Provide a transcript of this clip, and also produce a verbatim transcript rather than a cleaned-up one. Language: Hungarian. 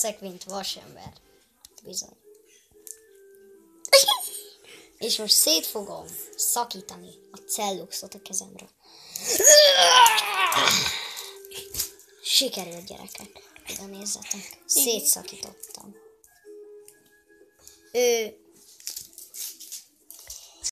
leszek, mint vasember. Bizony. És most szét fogom szakítani a celluxot a kezemről. Sikerült, gyerekek. Oda nézzetek. Szétszakítottam. Ő